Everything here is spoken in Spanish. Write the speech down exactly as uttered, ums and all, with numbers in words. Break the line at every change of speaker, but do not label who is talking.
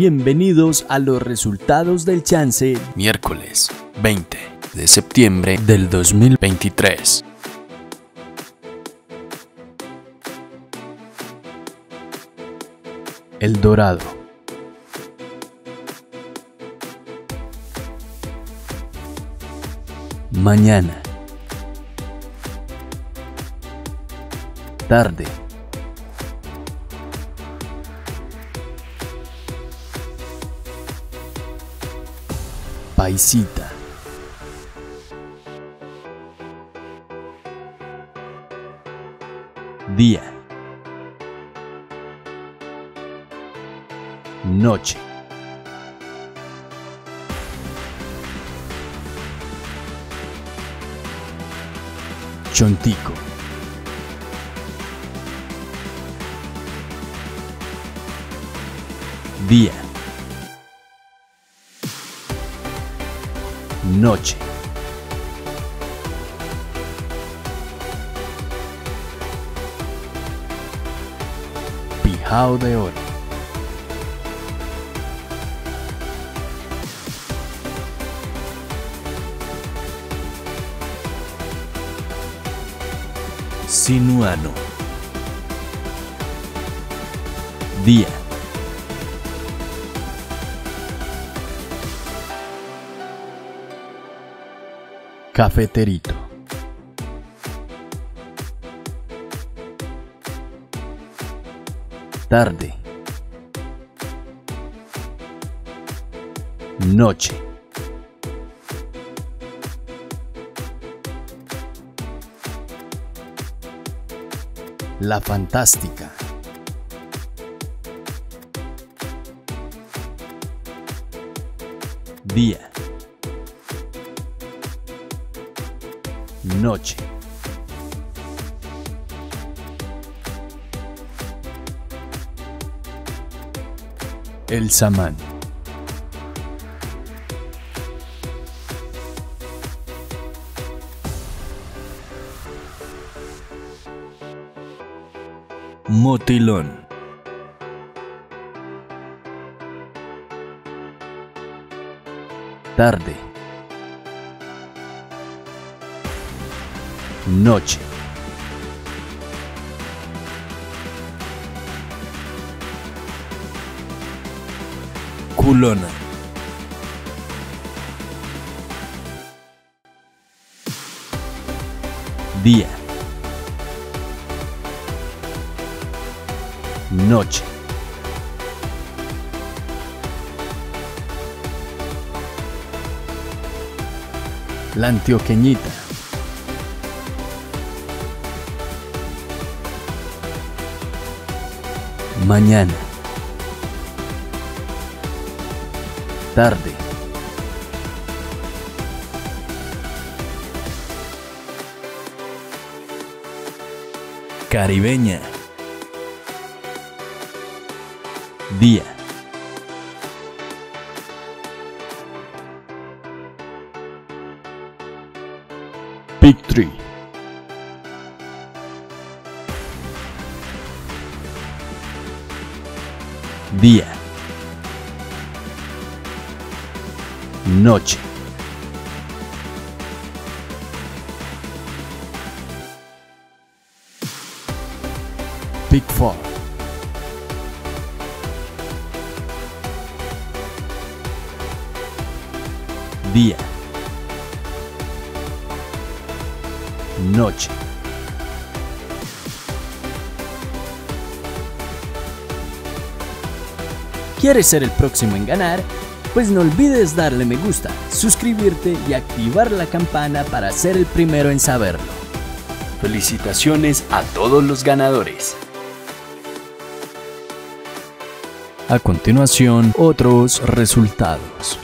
Bienvenidos a los resultados del chance,
miércoles veinte de septiembre del dos mil veintitrés. El Dorado. Mañana. Tarde. Paisita. Día. Noche. Chontico. Día. Noche. Pijao de oro. Sinuano. Día. Cafeterito. Tarde. Noche. La Fantástica. Día. Noche. El Samán. Motilón. Tarde. Noche. Culona. Día. Noche. La Antioqueñita. Mañana. Tarde. Caribeña. Día. Big Tree. Día. Noche. Big Four. Día. Noche. ¿Quieres ser el próximo en ganar? Pues no olvides darle me gusta, suscribirte y activar la campana para ser el primero en saberlo. Felicitaciones a todos los ganadores.
A continuación, otros resultados.